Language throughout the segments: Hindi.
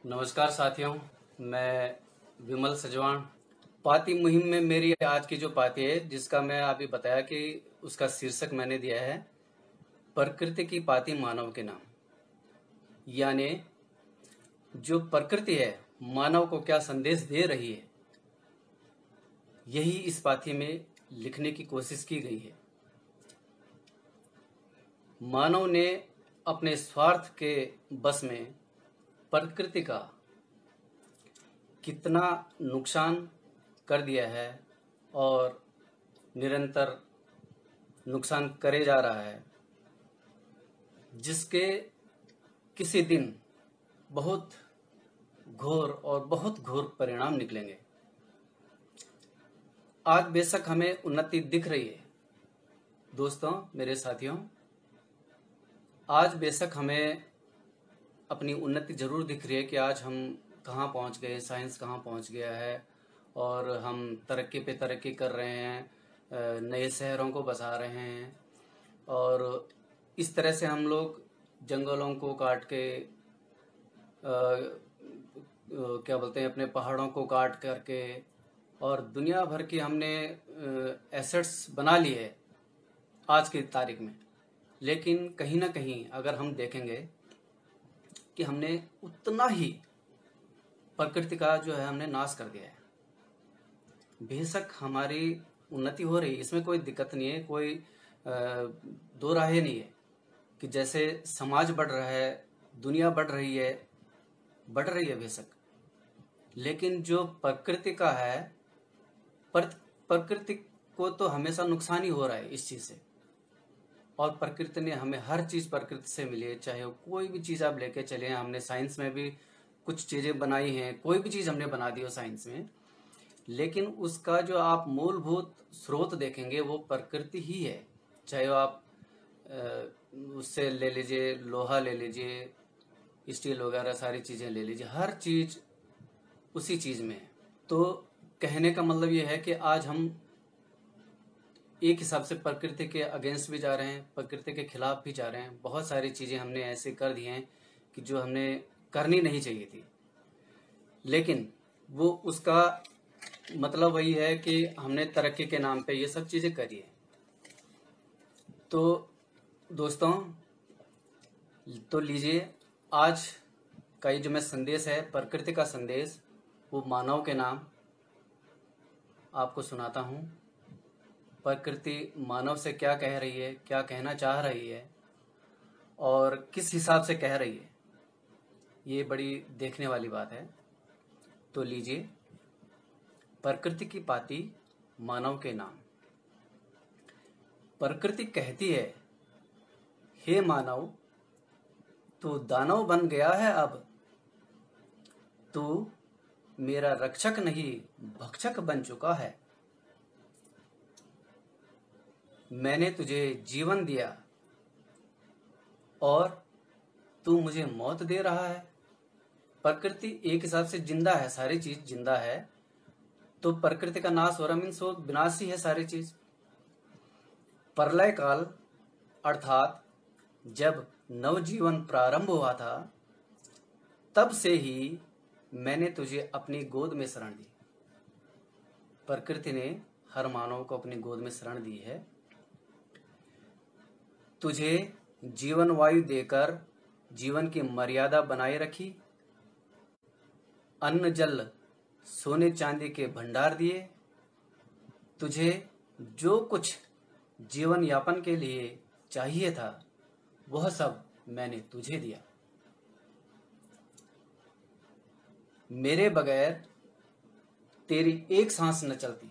नमस्कार साथियों, मैं विमल सजवाण। पाती मुहिम में मेरी आज की जो पाती है, जिसका मैं अभी बताया कि उसका शीर्षक मैंने दिया है प्रकृति की पाती मानव के नाम। यानी जो प्रकृति है मानव को क्या संदेश दे रही है, यही इस पाती में लिखने की कोशिश की गई है। मानव ने अपने स्वार्थ के बस में प्रकृति का कितना नुकसान कर दिया है और निरंतर नुकसान करे जा रहा है, जिसके किसी दिन बहुत घोर और बहुत घोर परिणाम निकलेंगे। आज बेशक हमें उन्नति दिख रही है दोस्तों, मेरे साथियों, आज बेशक हमें अपनी उन्नति जरूर दिख रही है कि आज हम कहाँ पहुँच गए, साइंस कहाँ पहुँच गया है और हम तरक्की पे तरक्की कर रहे हैं, नए शहरों को बसा रहे हैं और इस तरह से हम लोग जंगलों को काट के क्या बोलते हैं, अपने पहाड़ों को काट करके और दुनिया भर की हमने एसेट्स बना ली है आज की तारीख में। लेकिन कहीं ना कहीं अगर हम देखेंगे कि हमने उतना ही प्रकृति का जो है हमने नाश कर दिया है। बेशक हमारी उन्नति हो रही है, इसमें कोई दिक्कत नहीं है, कोई दो राहें नहीं है कि जैसे समाज बढ़ रहा है, दुनिया बढ़ रही है बेशक, लेकिन जो प्रकृति का है, प्रकृति को तो हमेशा नुकसान ही हो रहा है इस चीज से। और प्रकृति ने हमें हर चीज प्रकृति से मिली है, चाहे वो कोई भी चीज आप लेके चले। हमने साइंस में भी कुछ चीजें बनाई हैं, कोई भी चीज हमने बना दी हो साइंस में, लेकिन उसका जो आप मूलभूत स्रोत देखेंगे वो प्रकृति ही है। चाहे वो आप उससे ले लीजिए, लोहा ले लीजिए, स्टील वगैरह सारी चीजें ले लीजिए, हर चीज उसी चीज में है। तो कहने का मतलब ये है कि आज हम एक हिसाब से प्रकृति के अगेंस्ट भी जा रहे हैं, प्रकृति के खिलाफ भी जा रहे हैं। बहुत सारी चीजें हमने ऐसे कर दी हैं कि जो हमने करनी नहीं चाहिए थी, लेकिन वो उसका मतलब वही है कि हमने तरक्की के नाम पे ये सब चीजें करी है। तो दोस्तों, तो लीजिए आज का ये जो मैं संदेश है, प्रकृति का संदेश, वो मानव के नाम आपको सुनाता हूँ। प्रकृति मानव से क्या कह रही है, क्या कहना चाह रही है और किस हिसाब से कह रही है, ये बड़ी देखने वाली बात है। तो लीजिए, प्रकृति की पाती मानव के नाम। प्रकृति कहती है, हे मानव, तू दानव बन गया है अब, तू मेरा रक्षक नहीं भक्षक बन चुका है। मैंने तुझे जीवन दिया और तू मुझे मौत दे रहा है। प्रकृति एक हिसाब से जिंदा है, सारी चीज जिंदा है, तो प्रकृति का नाश हो रहा मीन्स वो विनाश ही है सारी चीज। प्रलय काल अर्थात जब नवजीवन प्रारंभ हुआ था, तब से ही मैंने तुझे अपनी गोद में शरण दी। प्रकृति ने हर मानव को अपनी गोद में शरण दी है। तुझे जीवन वायु देकर जीवन की मर्यादा बनाए रखी, अन्न जल सोने चांदी के भंडार दिए, तुझे जो कुछ जीवन यापन के लिए चाहिए था वह सब मैंने तुझे दिया। मेरे बगैर तेरी एक सांस न चलती,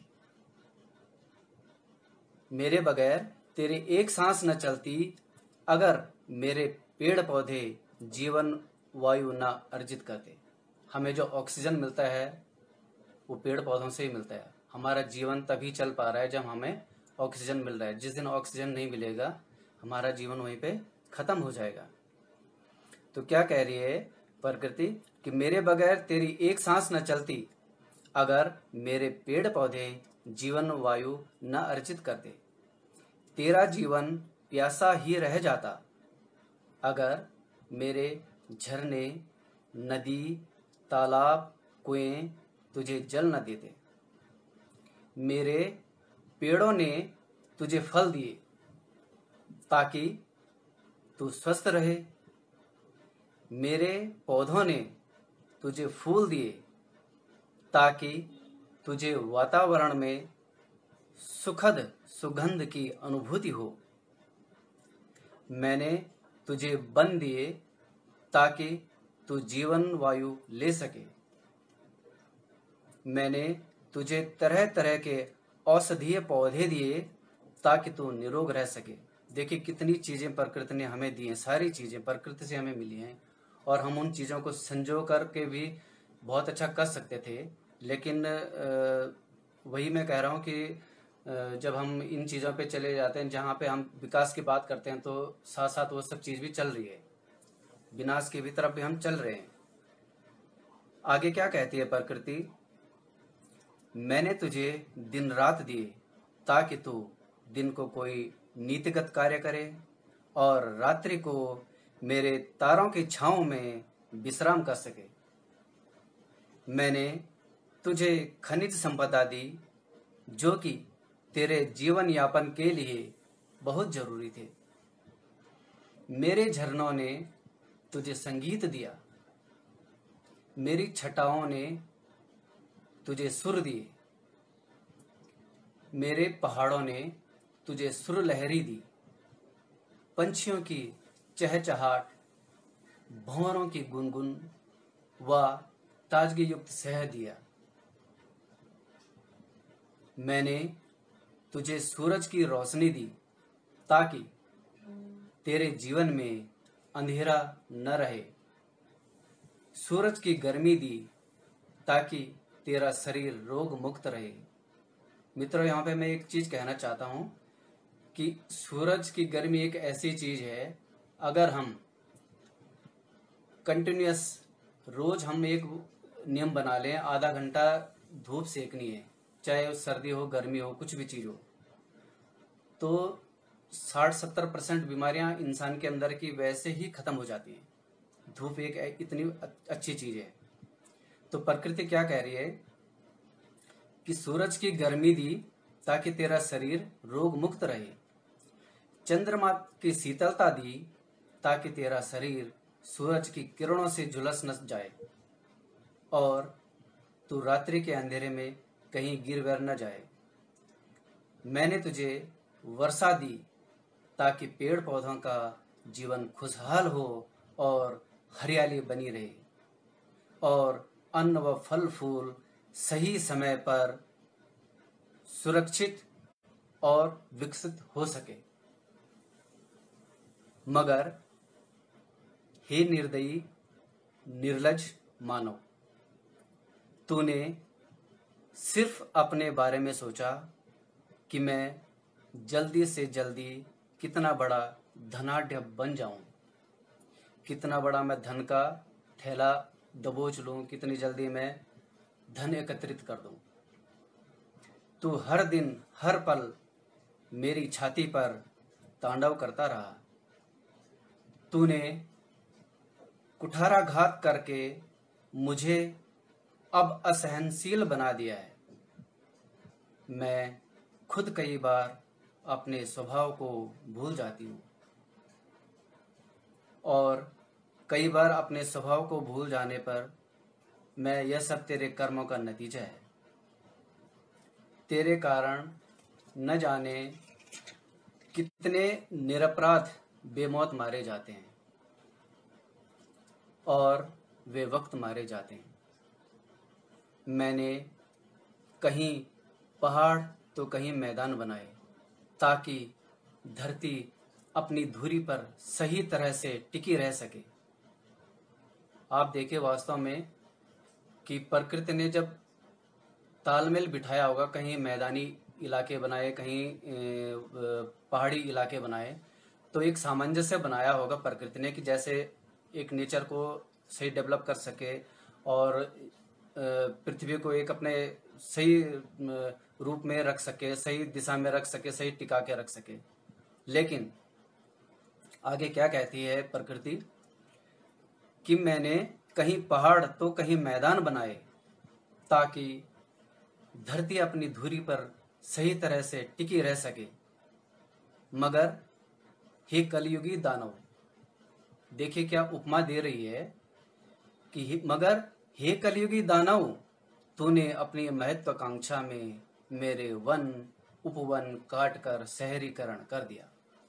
मेरे बगैर तेरी एक सांस न चलती अगर मेरे पेड़ पौधे जीवन वायु न अर्जित करते। हमें जो ऑक्सीजन मिलता है वो पेड़ पौधों से ही मिलता है। हमारा जीवन तभी चल पा रहा है जब हमें ऑक्सीजन मिल रहा है। जिस दिन ऑक्सीजन नहीं मिलेगा, हमारा जीवन वहीं पे खत्म हो जाएगा। तो क्या कह रही है प्रकृति कि मेरे बगैर तेरी एक सांस न चलती अगर मेरे पेड़ पौधे जीवन वायु न अर्जित करते। तेरा जीवन प्यासा ही रह जाता अगर मेरे झरने, नदी, तालाब कुएं तुझे जल न देते। मेरे पेड़ों ने तुझे फल दिए ताकि तू स्वस्थ रहे। मेरे पौधों ने तुझे फूल दिए ताकि तुझे वातावरण में सुखद सुगंध की अनुभूति हो। मैंने तुझे वन दिए ताकि तू जीवन वायु ले सके। मैंने तुझे तरह तरह के औषधीय पौधे दिए ताकि तू निरोग रह सके। देखिए कितनी चीजें प्रकृति ने हमें दी हैं, सारी चीजें प्रकृति से हमें मिली हैं और हम उन चीजों को संजो करके भी बहुत अच्छा कर सकते थे। लेकिन वही मैं कह रहा हूँ कि जब हम इन चीजों पे चले जाते हैं, जहाँ पे हम विकास की बात करते हैं, तो साथ साथ वो सब चीज भी चल रही है, विनाश की भी तरफ भी हम चल रहे हैं। आगे क्या कहती है प्रकृति? मैंने तुझे दिन रात दिए ताकि तू दिन को कोई नीतिगत कार्य करे और रात्रि को मेरे तारों की छांव में विश्राम कर सके। मैंने तुझे खनिज संपदा दी जो कि तेरे जीवन यापन के लिए बहुत जरूरी थे। मेरे झरनों ने तुझे संगीत दिया, मेरी छटाओं ने तुझे सुर दिए, मेरे पहाड़ों ने तुझे सुर लहरी दी। पंछियों की चहचहाट, भंवरों की गुनगुन व ताजगी युक्त सह दिया। मैंने तुझे सूरज की रोशनी दी ताकि तेरे जीवन में अंधेरा न रहे, सूरज की गर्मी दी ताकि तेरा शरीर रोग मुक्त रहे। मित्रों, यहाँ पे मैं एक चीज कहना चाहता हूँ कि सूरज की गर्मी एक ऐसी चीज है, अगर हम कंटिन्यूअस रोज हम एक नियम बना लें, आधा घंटा धूप सेकनी है, चाहे सर्दी हो गर्मी हो कुछ भी चीज हो, तो 60-70% बीमारियां इंसान के अंदर की वैसे ही खत्म हो जाती हैं। धूप एक इतनी अच्छी चीज है। तो प्रकृति क्या कह रही है कि सूरज की गर्मी दी ताकि तेरा शरीर रोग मुक्त रहे, चंद्रमा की शीतलता दी ताकि तेरा शरीर सूरज की किरणों से झुलस न जाए और तू रात्रि के अंधेरे में कहीं गिर वर न जाए। मैंने तुझे वर्षा दी ताकि पेड़ पौधों का जीवन खुशहाल हो और हरियाली बनी रहे और अन्न व फल फूल सही समय पर सुरक्षित और विकसित हो सके। मगर हे निर्दयी निर्लज मानव, तूने सिर्फ अपने बारे में सोचा कि मैं जल्दी से जल्दी कितना बड़ा धनाढ्य बन जाऊं, कितना बड़ा मैं धन का थैला दबोच लूं, कितनी जल्दी मैं धन एकत्रित कर दूं। तू हर दिन हर पल मेरी छाती पर तांडव करता रहा। तूने कुठाराघात करके मुझे अब असहनशील बना दिया है। मैं खुद कई बार अपने स्वभाव को भूल जाती हूँ और कई बार अपने स्वभाव को भूल जाने पर मैं यह सब तेरे कर्मों का नतीजा है। तेरे कारण न जाने कितने निरपराध बेमौत मारे जाते हैं और वे वक्त मारे जाते हैं। मैंने कहीं पहाड़ तो कहीं मैदान बनाए ताकि धरती अपनी धुरी पर सही तरह से टिकी रह सके। आप देखिए वास्तव में कि प्रकृति ने जब तालमेल बिठाया होगा, कहीं मैदानी इलाके बनाए, कहीं पहाड़ी इलाके बनाए, तो एक सामंजस्य बनाया होगा प्रकृति ने कि जैसे एक नेचर को सही डेवलप कर सके और पृथ्वी को एक अपने सही रूप में रख सके, सही दिशा में रख सके, सही टिका के रख सके। लेकिन आगे क्या कहती है प्रकृति कि मैंने कहीं पहाड़ तो कहीं मैदान बनाए, ताकि धरती अपनी धुरी पर सही तरह से टिकी रह सके। मगर हे कलयुगी दानव, देखिए क्या उपमा दे रही है कि मगर हे कलयुगी दानव, तूने अपनी महत्वाकांक्षा में मेरे वन उपवन काट कर शहरीकरण कर दिया।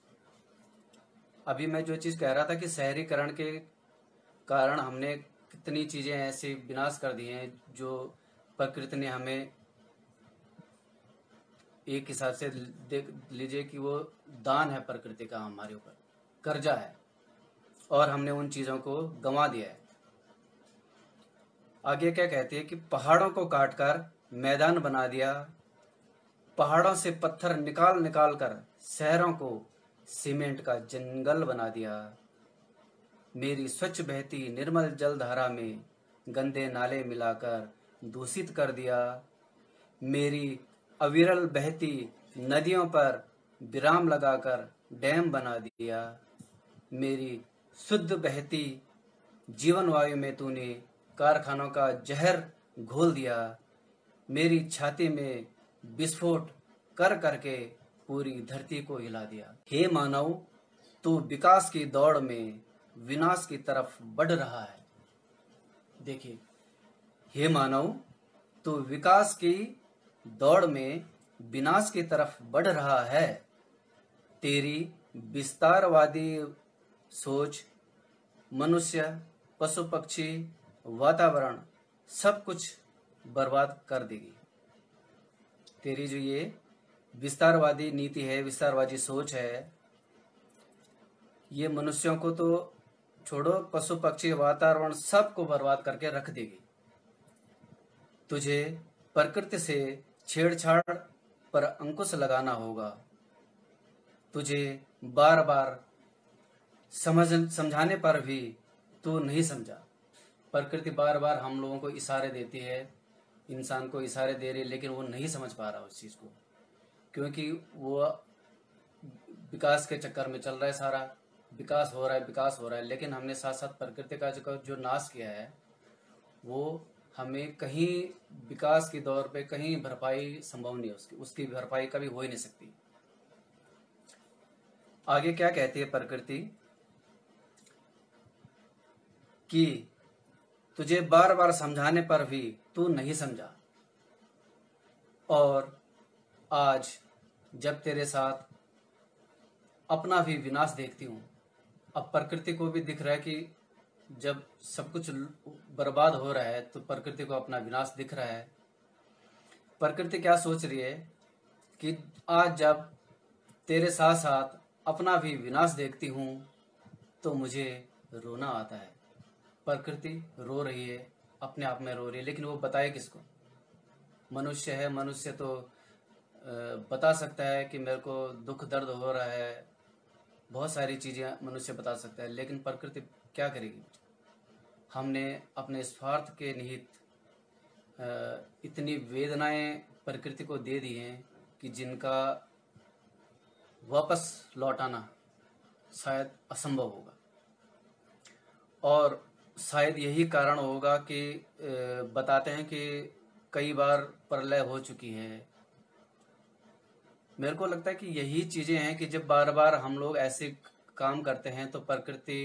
अभी मैं जो चीज कह रहा था कि शहरीकरण के कारण हमने कितनी चीजें ऐसे विनाश कर दी हैं, जो प्रकृति ने हमें एक हिसाब से देख लीजिए कि वो दान है प्रकृति का, हमारे ऊपर कर्जा है, और हमने उन चीजों को गंवा दिया है। आगे क्या कहती है कि पहाड़ों को काटकर मैदान बना दिया, पहाड़ों से पत्थर निकाल निकाल कर शहरों को सीमेंट का जंगल बना दिया। मेरी स्वच्छ बहती निर्मल जलधारा में गंदे नाले मिलाकर दूषित कर दिया। मेरी अविरल बहती नदियों पर विराम लगाकर डैम बना दिया। मेरी शुद्ध बहती जीवन वायु में तूने कारखानों का जहर घोल दिया। मेरी छाती में विस्फोट कर करके पूरी धरती को हिला दिया। हे मानव, तू विकास की दौड़ में विनाश की तरफ बढ़ रहा है। देखिए, हे मानव, तू विकास की दौड़ में विनाश की तरफ बढ़ रहा है। तेरी विस्तारवादी सोच मनुष्य, पशु पक्षी, वातावरण सब कुछ बर्बाद कर देगी। तेरी जो ये विस्तारवादी नीति है, विस्तारवादी सोच है, ये मनुष्यों को तो छोड़ो, पशु पक्षी वातावरण सबको बर्बाद करके रख देगी। तुझे प्रकृति से छेड़छाड़ पर अंकुश लगाना होगा। तुझे बार बार समझाने पर भी तू नहीं समझा। प्रकृति बार बार हम लोगों को इशारे देती है, इंसान को इशारे दे रही है, लेकिन वो नहीं समझ पा रहा उस चीज को, क्योंकि वो विकास के चक्कर में चल रहा है। सारा विकास हो रहा है, विकास हो रहा है, लेकिन हमने साथ साथ प्रकृति का जो नाश किया है, वो हमें कहीं विकास की दौर पे कहीं भरपाई संभव नहीं है, उसकी भरपाई कभी हो ही नहीं सकती। आगे क्या कहती है प्रकृति कि तुझे बार बार समझाने पर भी तू नहीं समझा, और आज जब तेरे साथ अपना भी विनाश देखती हूँ, अब प्रकृति को भी दिख रहा है कि जब सब कुछ बर्बाद हो रहा है तो प्रकृति को अपना विनाश दिख रहा है। प्रकृति क्या सोच रही है कि आज जब तेरे साथ साथ अपना भी विनाश देखती हूँ तो मुझे रोना आता है। प्रकृति रो रही है, अपने आप में रो रही है, लेकिन वो बताए किसको? मनुष्य है, मनुष्य तो बता सकता है कि मेरे को दुख दर्द हो रहा है, बहुत सारी चीजें मनुष्य बता सकता है, लेकिन प्रकृति क्या करेगी? हमने अपने स्वार्थ के निहित इतनी वेदनाएं प्रकृति को दे दी हैं कि जिनका वापस लौटाना शायद असंभव होगा, और शायद यही कारण होगा कि बताते हैं कि कई बार प्रलय हो चुकी है। मेरे को लगता है कि यही चीजें हैं कि जब बार बार हम लोग ऐसे काम करते हैं तो प्रकृति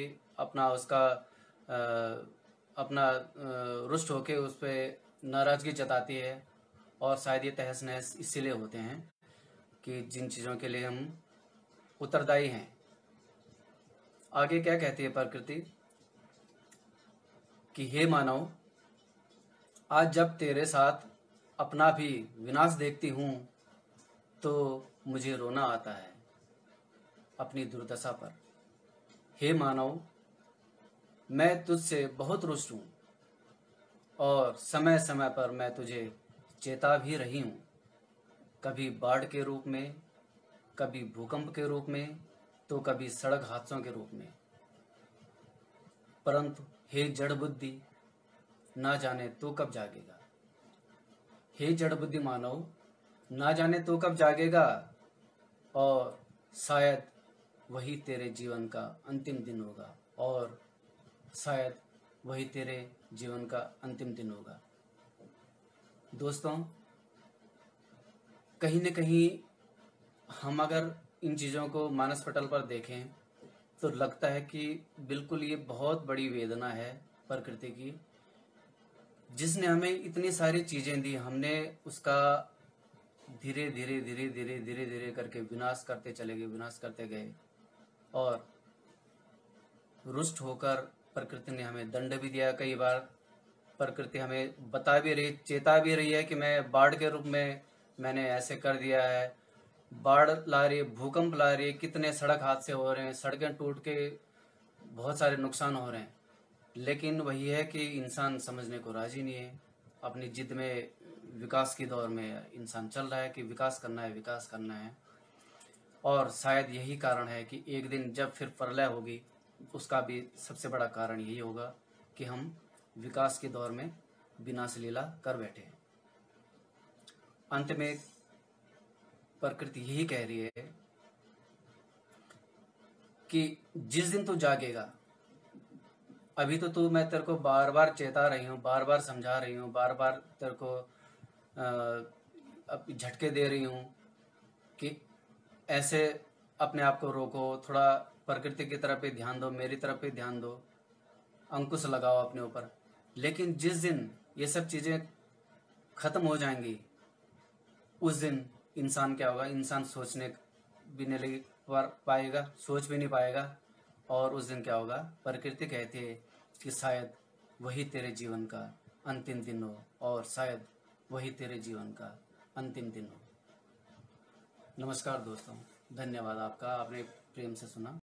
अपना रुष्ट होके उस पर नाराजगी जताती है, और शायद ये तहस नहस इसीलिए होते हैं कि जिन चीज़ों के लिए हम उत्तरदायी हैं। आगे क्या कहती है प्रकृति कि हे मानव, आज जब तेरे साथ अपना भी विनाश देखती हूँ तो मुझे रोना आता है अपनी दुर्दशा पर। हे मानव, मैं तुझसे बहुत रुष्ट हूँ, और समय समय पर मैं तुझे चेता भी रही हूँ, कभी बाढ़ के रूप में, कभी भूकंप के रूप में, तो कभी सड़क हादसों के रूप में। परंतु हे जड़ बुद्धि, ना जाने तू कब जागेगा। हे जड़ बुद्धि मानव, ना जाने तू कब जागेगा, और शायद वही तेरे जीवन का अंतिम दिन होगा, और शायद वही तेरे जीवन का अंतिम दिन होगा। दोस्तों, कहीं न कहीं हम अगर इन चीज़ों को मानस पटल पर देखें तो लगता है कि बिल्कुल ये बहुत बड़ी वेदना है प्रकृति की, जिसने हमें इतनी सारी चीज़ें दी, हमने उसका धीरे धीरे धीरे धीरे धीरे धीरे करके विनाश करते चले गए, विनाश करते गए। और रुष्ट होकर प्रकृति ने हमें दंड भी दिया कई बार। प्रकृति हमें बता भी रही, चेता भी रही है कि मैं बाढ़ के रूप में मैंने ऐसे कर दिया है, बाढ़ ला रही है, भूकंप ला रही है, कितने सड़क हादसे हो रहे हैं, सड़कें टूट के बहुत सारे नुकसान हो रहे हैं। लेकिन वही है कि इंसान समझने को राजी नहीं है। अपनी जिद में, विकास की दौर में इंसान चल रहा है कि विकास करना है, विकास करना है। और शायद यही कारण है कि एक दिन जब फिर प्रलय होगी, उसका भी सबसे बड़ा कारण यही होगा कि हम विकास के दौर में विनाश लीला कर बैठे हैं। अंत में प्रकृति यही कह रही है कि जिस दिन तू जागेगा, अभी तो तू, मैं तेरे को बार बार चेता रही हूँ, बार बार समझा रही हूँ, बार बार तेरे को अब झटके दे रही हूँ कि ऐसे अपने आप को रोको, थोड़ा प्रकृति की तरफ भी ध्यान दो, मेरी तरफ भी ध्यान दो, अंकुश लगाओ अपने ऊपर। लेकिन जिस दिन ये सब चीज़ें खत्म हो जाएंगी, उस दिन इंसान क्या होगा, इंसान सोचने भी नहीं पाएगा, सोच भी नहीं पाएगा। और उस दिन क्या होगा, प्रकृति कहती है कि शायद वही तेरे जीवन का अंतिम दिन हो, और शायद वही तेरे जीवन का अंतिम दिन हो। नमस्कार दोस्तों, धन्यवाद आपका, आपने प्रेम से सुना।